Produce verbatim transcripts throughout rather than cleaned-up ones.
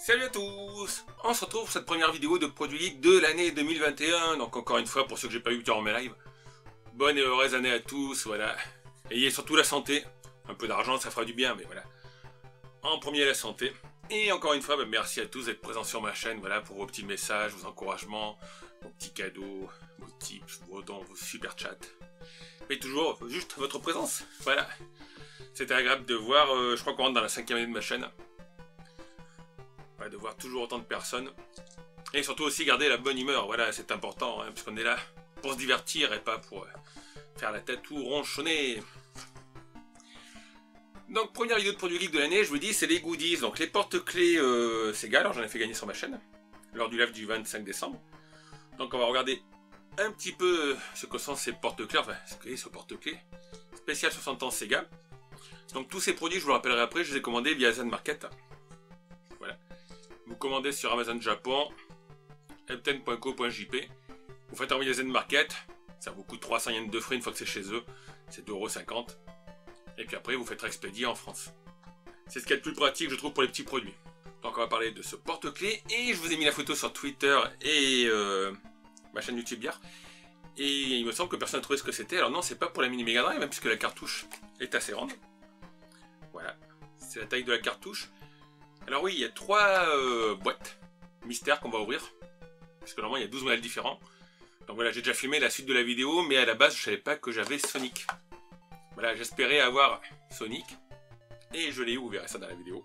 Salut à tous. On se retrouve pour cette première vidéo de Produit Geek de l'année deux mille vingt et un. Donc encore une fois, pour ceux que j'ai pas eu durant mes lives, bonne et heureuse année à tous, voilà. Ayez surtout la santé. Un peu d'argent, ça fera du bien, mais voilà. En premier, la santé. Et encore une fois, bah, merci à tous d'être présents sur ma chaîne, voilà, pour vos petits messages, vos encouragements, vos petits cadeaux, vos tips, vos dons, vos super chats. Mais toujours, juste votre présence, voilà. C'était agréable de voir, euh, je crois qu'on rentre dans la cinquième année de ma chaîne. De voir toujours autant de personnes. Et surtout aussi garder la bonne humeur, voilà, c'est important, hein, puisqu'on est là pour se divertir et pas pour euh, faire la tête ou ronchonner. Donc première vidéo de Produit Geek de l'année, je vous dis, c'est les goodies, donc les porte-clés euh, Sega, alors j'en ai fait gagner sur ma chaîne, lors du live du vingt-cinq décembre. Donc on va regarder un petit peu ce que sont ces porte-clés, enfin ce qu'est ce porte-clés, spécial soixante ans Sega. Donc tous ces produits, je vous le rappellerai après, je les ai commandés via Zen Market. Voilà. Vous commandez sur Amazon Japon, epten point co point j p, vous faites envoyer Zen Market, ça vous coûte trois cents yens de frais une fois que c'est chez eux, c'est deux euros cinquante, et puis après vous faites expédier en France. C'est ce qu'il y a de plus pratique je trouve pour les petits produits. Donc on va parler de ce porte-clés, et je vous ai mis la photo sur Twitter et euh, ma chaîne YouTube hier, et il me semble que personne n'a trouvé ce que c'était. Alors non, c'est pas pour la mini Mega Drive, même puisque la cartouche est assez grande. Voilà, c'est la taille de la cartouche. Alors oui, il y a trois euh, boîtes mystères qu'on va ouvrir, parce que normalement il y a douze modèles différents. Donc voilà, j'ai déjà filmé la suite de la vidéo, mais à la base je savais pas que j'avais Sonic. Voilà, j'espérais avoir Sonic, et je l'ai eu, vous verrez ça dans la vidéo.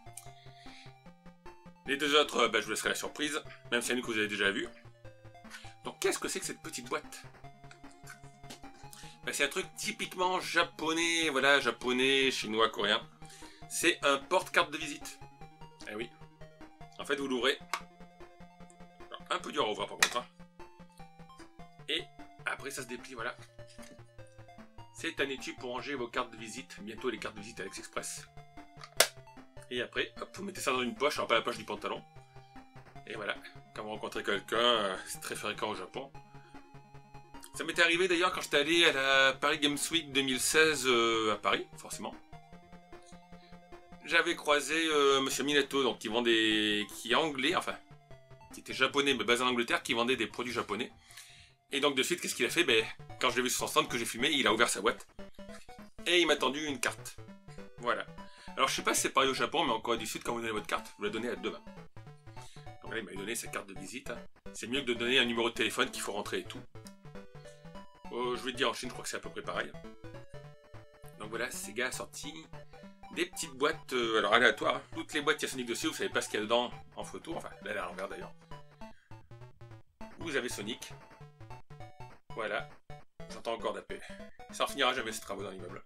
Les deux autres, bah, je vous laisserai la surprise, même si il y en a une que vous avez déjà vue. Donc qu'est-ce que c'est que cette petite boîte? Bah, c'est un truc typiquement japonais, voilà, japonais, chinois, coréen. C'est un porte-carte de visite. Eh oui. En fait, vous l'ouvrez. Un peu dur à ouvrir par contre. Hein. Et après, ça se déplie, voilà. C'est un étui pour ranger vos cartes de visite. Bientôt les cartes de visite Alex Express. Et après, hop, vous mettez ça dans une poche, alors pas la poche du pantalon. Et voilà. Quand vous rencontrez quelqu'un, c'est très fréquent au Japon. Ça m'était arrivé d'ailleurs quand j'étais allé à la Paris Games Week deux mille seize euh, à Paris, forcément. J'avais croisé euh, Monsieur Minato, donc qui vend des, qui est anglais, enfin, qui était japonais mais basé en Angleterre, qui vendait des produits japonais. Et donc de suite, qu'est-ce qu'il a fait? Ben, quand je l'ai vu sur son stand que j'ai filmé, il a ouvert sa boîte et il m'a tendu une carte. Voilà. Alors je sais pas si c'est pareil au Japon, mais en Corée du Sud, quand vous donnez votre carte, vous la donnez à deux mains. Donc là, il m'a donné sa carte de visite. Hein. C'est mieux que de donner un numéro de téléphone qu'il faut rentrer et tout. Euh, je vais te dire en Chine, je crois que c'est à peu près pareil. Donc voilà, Sega a sorti des petites boîtes, euh, alors aléatoires, toutes les boîtes il y a Sonic dessus, vous savez pas ce qu'il y a dedans en photo, enfin là elle est à l'envers d'ailleurs. Vous avez Sonic, voilà, j'entends encore d'appeler, ça en finira jamais ces travaux dans l'immeuble.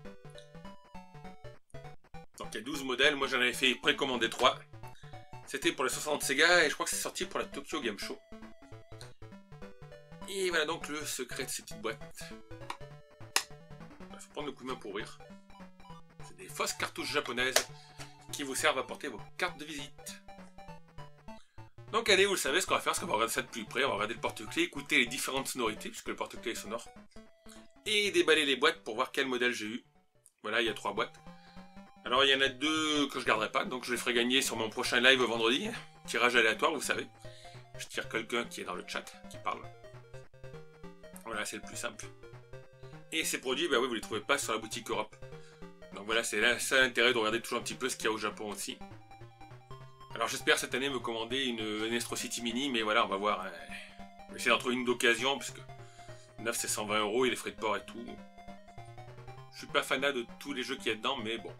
Donc il y a douze modèles, moi j'en avais fait précommander trois, c'était pour les soixante Sega et je crois que c'est sorti pour la Tokyo Game Show. Et voilà donc le secret de ces petites boîtes. Il faut prendre le coup de main pour ouvrir. C'est des fausses cartouches japonaises qui vous servent à porter vos cartes de visite. Donc allez, vous le savez, ce qu'on va faire, c'est qu'on va regarder ça de plus près, on va regarder le porte-clés, écouter les différentes sonorités, puisque le porte-clés est sonore, et déballer les boîtes pour voir quel modèle j'ai eu. Voilà, il y a trois boîtes. Alors il y en a deux que je garderai pas, donc je les ferai gagner sur mon prochain live vendredi. Tirage aléatoire, vous savez. Je tire quelqu'un qui est dans le chat, qui parle. Voilà, c'est le plus simple. Et ces produits, bah oui, vous les trouvez pas sur la boutique Europe. Donc voilà, c'est là ça l'intérêt de regarder toujours un petit peu ce qu'il y a au Japon aussi. Alors j'espère cette année me commander une, une Astro City Mini, mais voilà, on va voir. Hein. On va essayer d'en trouver une d'occasion, puisque neuf c'est cent vingt euros, et les frais de port et tout. Je suis pas fanat de tous les jeux qu'il y a dedans, mais bon.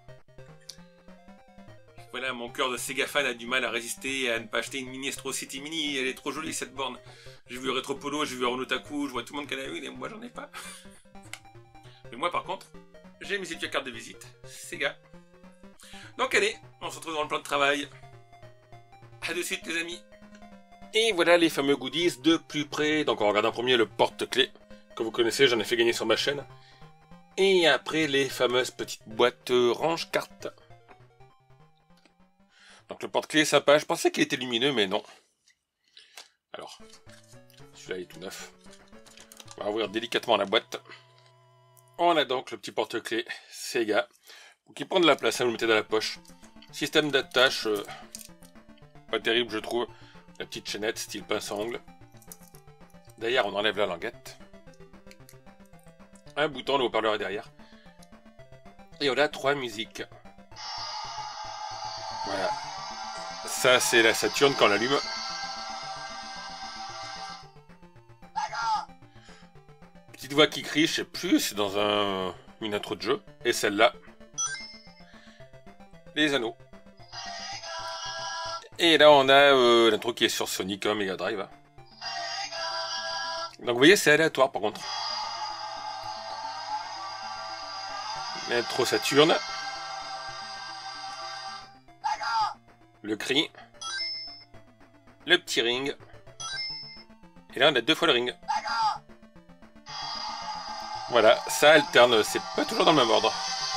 Voilà, mon cœur de Sega fan a du mal à résister à ne pas acheter une mini Astro City Mini, elle est trop jolie cette borne. J'ai vu Retro Polo, j'ai vu Otaku, je vois tout le monde qui en a une, et moi j'en ai pas. Mais moi par contre, j'ai mes études à carte de visite, Sega. Donc allez, on se retrouve dans le plan de travail. A de suite les amis. Et voilà les fameux goodies de plus près. Donc on regarde en premier le porte-clés, que vous connaissez, j'en ai fait gagner sur ma chaîne. Et après les fameuses petites boîtes range-cartes. Donc le porte-clés sympa, je pensais qu'il était lumineux mais non. Alors, celui-là est tout neuf. On va ouvrir délicatement la boîte. On a donc le petit porte-clés Sega, qui prend de la place, hein, vous le mettez dans la poche. Système d'attache, euh, pas terrible je trouve. La petite chaînette style pince à ongles. D'ailleurs on enlève la languette. Un bouton, le haut-parleur est derrière. Et on a trois musiques. Voilà. Ça c'est la Saturn quand on l'allume. Petite voix qui crie, je sais plus, c'est dans un, une intro de jeu. Et celle-là. Les anneaux. Et là on a euh, l'intro qui est sur Sonic hein, Mega Drive. Donc vous voyez c'est aléatoire par contre. L'intro Saturn. Le cri. Le petit ring. Et là on a deux fois le ring. Voilà, ça alterne, c'est pas toujours dans le même ordre.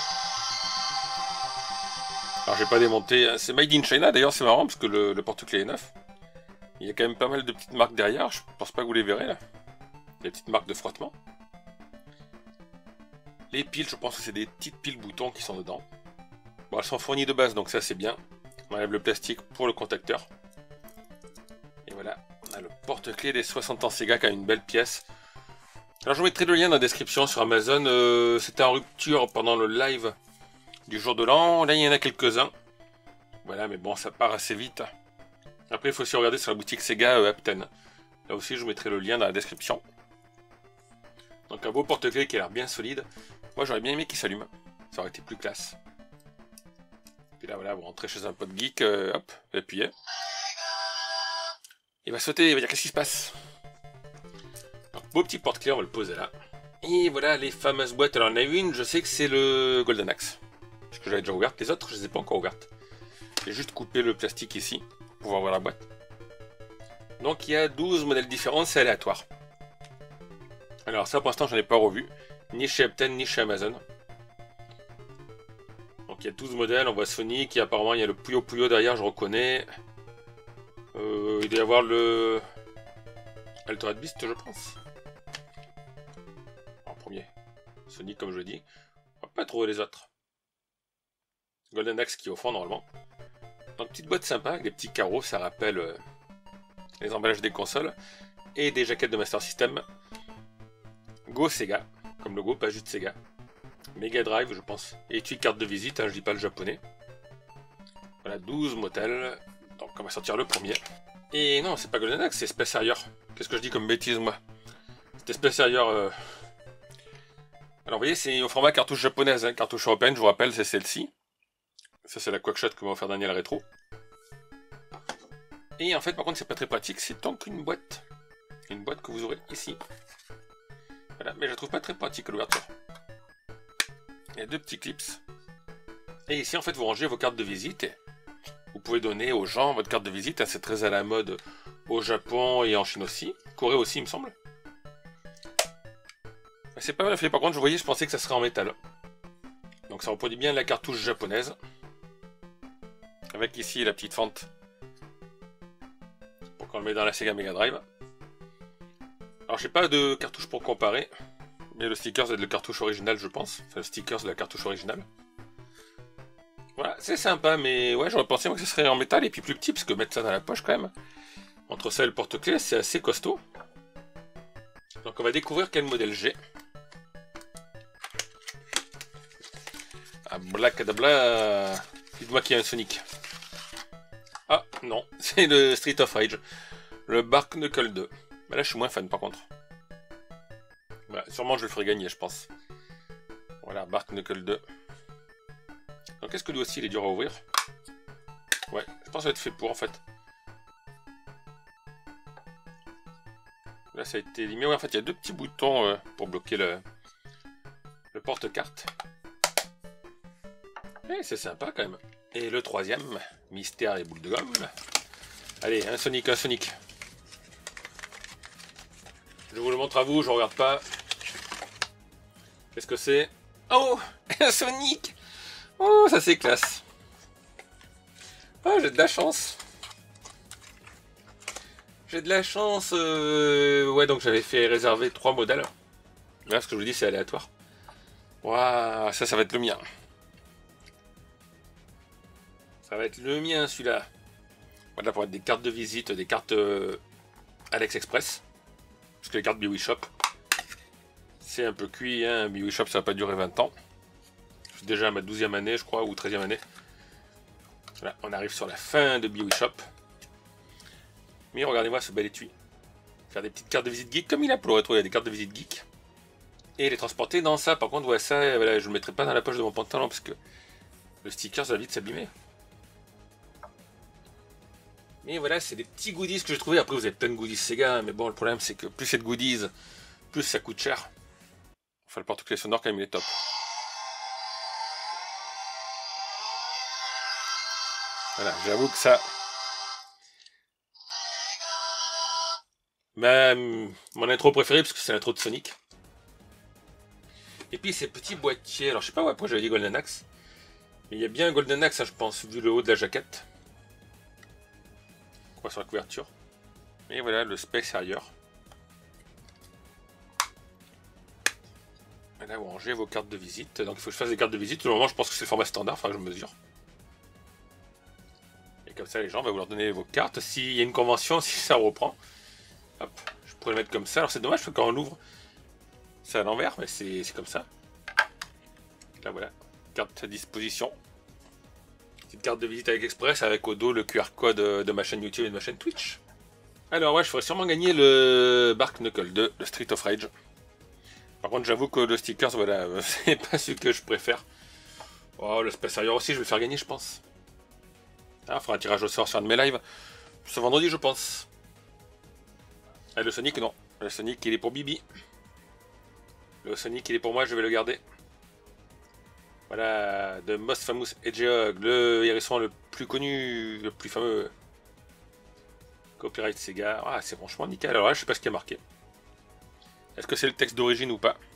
Alors j'ai pas démonté, c'est Made in China d'ailleurs, c'est marrant parce que le, le porte-clés est neuf. Il y a quand même pas mal de petites marques derrière, je pense pas que vous les verrez là. Des petites marques de frottement. Les piles, je pense que c'est des petites piles boutons qui sont dedans. Bon, elles sont fournies de base donc ça c'est bien. On enlève le plastique pour le contacteur. Et voilà, on a le porte-clés des soixante ans Sega qui a une belle pièce. Alors je vous mettrai le lien dans la description sur Amazon. Euh, C'était en rupture pendant le live du jour de l'an. Là il y en a quelques-uns. Voilà, mais bon ça part assez vite. Après il faut aussi regarder sur la boutique Sega euh, Apten. Là aussi je vous mettrai le lien dans la description. Donc un beau porte-clés qui a l'air bien solide. Moi j'aurais bien aimé qu'il s'allume. Ça aurait été plus classe. Puis là voilà, vous rentrez chez un pote geek. Euh, hop, vous appuyez. Il va sauter, il va dire qu'est-ce qui se passe. Donc, beau petit porte-clés, on va le poser là. Et voilà les fameuses boîtes. Alors, il y en a une, je sais que c'est le Golden Axe. Parce que j'avais déjà ouverte. Les autres, je ne les ai pas encore ouvertes. J'ai juste coupé le plastique ici pour pouvoir voir la boîte. Donc, il y a douze modèles différents, c'est aléatoire. Alors, ça pour l'instant, j'en ai pas revu. Ni chez Apten, ni chez Amazon. Donc, il y a douze modèles. On voit Sonic. Et apparemment, il y a le Puyo Puyo derrière, je reconnais. Euh, il doit y avoir le Altered Beast, je pense. En premier. Sonic, comme je l'ai dit. On va pas trouver les autres. Golden Axe qui est au fond, normalement. Donc, petite boîte sympa, avec des petits carreaux. Ça rappelle euh, les emballages des consoles. Et des jaquettes de Master System. Go Sega. Comme logo, pas juste Sega. Mega Drive, je pense. Et une carte de visite, hein, je dis pas le japonais. Voilà, douze modèles. Donc on va sortir le premier. Et non, c'est pas Golden Axe, c'est Space Harrier. Qu'est-ce que je dis comme bêtise moi? C'était Space Harrier. Euh... Alors vous voyez, c'est au format cartouche japonaise. Hein. Cartouche européenne, je vous rappelle, c'est celle-ci. Ça c'est la Quackshot que m'a offert Daniel Rétro. Et en fait, par contre, c'est pas très pratique, c'est donc une boîte. Une boîte que vous aurez ici. Voilà, mais je la trouve pas très pratique à l'ouverture. Il y a deux petits clips. Et ici, en fait, vous rangez vos cartes de visite. Et vous pouvez donner aux gens votre carte de visite, hein, c'est très à la mode au Japon et en Chine aussi, Corée aussi il me semble. C'est pas mal fait, par contre je voyais, je pensais que ça serait en métal. Donc ça reproduit bien la cartouche japonaise. Avec ici la petite fente. Pour qu'on le met dans la Sega Mega Drive. Alors j'ai pas de cartouche pour comparer. Mais le sticker c'est de la cartouche originale je pense. Enfin le sticker c'est de la cartouche originale. Voilà, c'est sympa, mais ouais, j'aurais pensé moi, que ce serait en métal et puis plus petit, parce que mettre ça dans la poche quand même, entre ça et le porte-clés, c'est assez costaud. Donc on va découvrir quel modèle j'ai. Ah, blacadabla. Dites-moi qu'il y a un Sonic. Ah, non, c'est le Street of Rage. Le Bark Knuckle deux. Mais là, je suis moins fan par contre. Voilà, sûrement je le ferai gagner, je pense. Voilà, Bark Knuckle deux. Donc est-ce que lui aussi il est dur à ouvrir? Ouais, je pense que ça va être fait pour en fait. Là ça a été limé. Ouais, en fait il y a deux petits boutons euh, pour bloquer le, le porte-carte. Et c'est sympa quand même. Et le troisième, mystère et boule de gomme. Allez, un Sonic, un Sonic. Je vous le montre à vous, je regarde pas. Qu'est-ce que c'est? Oh, un Sonic! Oh, ça c'est classe. Oh, j'ai de la chance. J'ai de la chance. Euh... Ouais, donc j'avais fait réserver trois modèles. Là, ce que je vous dis, c'est aléatoire. Waouh, ça, ça va être le mien. Ça va être le mien, celui-là. Voilà, pour mettre des cartes de visite, des cartes euh, AliExpress. Parce que les cartes BioWishop, c'est un peu cuit, hein. BioWishop, ça va pas durer vingt ans. Je suis déjà à ma douzième année, je crois, ou treizième année. Voilà, on arrive sur la fin de BioWishop. Mais regardez-moi ce bel étui. Faire des petites cartes de visite geek, comme il a pour le rétro, il y a des cartes de visite geek. Et les transporter dans ça. Par contre, ouais, ça, voilà, je ne le mettrai pas dans la poche de mon pantalon parce que le sticker, ça va vite s'abîmer. Mais voilà, c'est des petits goodies que j'ai trouvé. Après, vous avez plein de goodies Sega, mais bon, le problème, c'est que plus c'est de goodies, plus ça coûte cher. Enfin, le porte-clés sonore, quand même, il est top. Voilà, j'avoue que ça... Bah, mon intro préférée, parce que c'est l'intro de Sonic. Et puis ces petits boîtiers, alors je sais pas pourquoi j'avais dit Golden Axe. Mais il y a bien un Golden Axe, hein, je pense, vu le haut de la jaquette. Quoi sur la couverture. Et voilà le Space Harrier. Et là vous rangez vos cartes de visite. Donc il faut que je fasse des cartes de visite. Pour le moment je pense que c'est le format standard, enfin je mesure. Et comme ça les gens, on va vous leur donner vos cartes. S'il y a une convention, si ça reprend. Hop, je pourrais le mettre comme ça. Alors c'est dommage parce que quand on l'ouvre, c'est à l'envers, mais c'est comme ça. Là voilà, carte à disposition. Petite carte de visite avec Express avec au dos le Q R code de ma chaîne YouTube et de ma chaîne Twitch. Alors ouais, je ferais sûrement gagner le Bark Knuckle deux, le Street of Rage. Par contre j'avoue que le stickers, voilà, c'est pas celui que je préfère. Oh, le Space Harrier aussi, je vais le faire gagner je pense. Ah, on fera un tirage au sort sur un de mes lives. Ce vendredi je pense. Ah, le Sonic non, le Sonic il est pour Bibi. Le Sonic il est pour moi, je vais le garder. Voilà, The Most Famous Hedgehog, le hérisson le plus connu, le plus fameux. Copyright Sega. Ah, c'est franchement nickel. Alors là, je sais pas ce qu'il y a marqué. Est-ce que c'est le texte d'origine ou pas?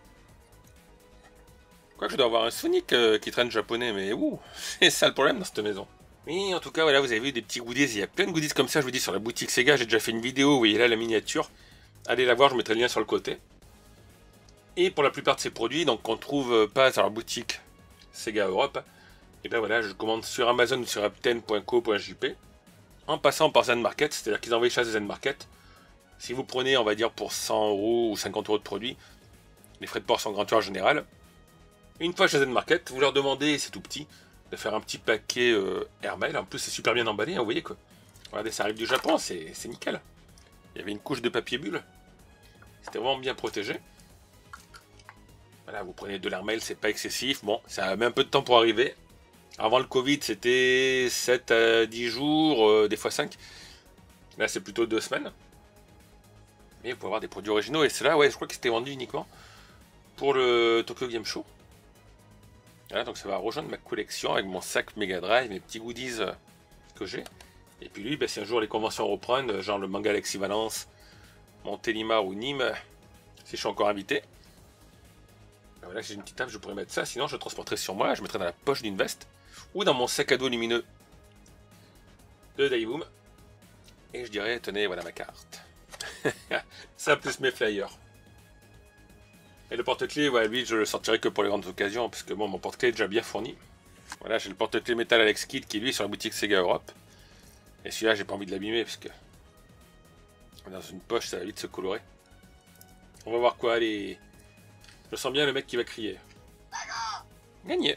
Quoi que je dois avoir un Sonic euh, qui traîne japonais, mais ouh, c'est ça le problème dans cette maison. Oui, en tout cas, voilà, vous avez vu des petits goodies. Il y a plein de goodies comme ça, je vous dis, sur la boutique Sega. J'ai déjà fait une vidéo, vous voyez là la miniature. Allez la voir, je mettrai le lien sur le côté. Et pour la plupart de ces produits, donc qu'on trouve pas sur la boutique Sega Europe, et bien voilà, je commande sur Amazon ou sur apten point co point j p en passant par Zen Market, c'est-à-dire qu'ils envoient les chasses de Zen Market. Si vous prenez, on va dire, pour cent euros ou cinquante euros de produits, les frais de port sont gratuits en général. Une fois chez Zen Market, vous leur demandez, c'est tout petit, de faire un petit paquet euh, Airmail. En plus, c'est super bien emballé, hein, vous voyez quoi. Regardez, ça arrive du Japon, c'est nickel. Il y avait une couche de papier bulle. C'était vraiment bien protégé. Voilà, vous prenez de l'Airmail, c'est pas excessif. Bon, ça met un peu de temps pour arriver. Avant le Covid, c'était sept à dix jours, euh, des fois cinq. Là, c'est plutôt deux semaines. Mais vous pouvez avoir des produits originaux. Et c'est là, ouais, je crois que c'était vendu uniquement pour le Tokyo Game Show. Voilà, donc ça va rejoindre ma collection avec mon sac Mega Drive, mes petits goodies que j'ai. Et puis lui, ben, si un jour les conventions reprennent, genre le Manga Alexis Valence, Montélimar ou Nîmes, si je suis encore invité. Ben voilà, j'ai une petite table, je pourrais mettre ça. Sinon, je le transporterai sur moi, je mettrai dans la poche d'une veste ou dans mon sac à dos lumineux de Daiboom. Et je dirais, tenez, voilà ma carte. Ça plus mes flyers. Et le porte-clés, ouais, lui, je le sortirai que pour les grandes occasions, parce que bon, mon porte-clés est déjà bien fourni. Voilà, j'ai le porte-clés Metal Alex Kid qui, lui, est sur la boutique Sega Europe. Et celui-là, j'ai pas envie de l'abîmer, parce que dans une poche, ça va vite se colorer. On va voir quoi, allez. Je sens bien le mec qui va crier. Gagné.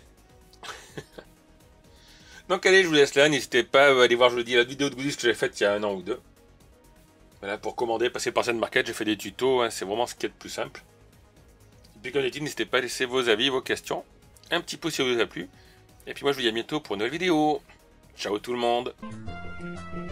Donc allez, je vous laisse là, n'hésitez pas à aller voir, je vous dis, la vidéo de goodies que j'ai faite il y a un an ou deux. Voilà, pour commander, passer par Zen Market, j'ai fait des tutos, hein, c'est vraiment ce qui est le plus simple. Et puis comme dit, n'hésitez pas à laisser vos avis, vos questions, un petit pouce si ça vous a plu. Et puis moi je vous dis à bientôt pour une nouvelle vidéo. Ciao tout le monde.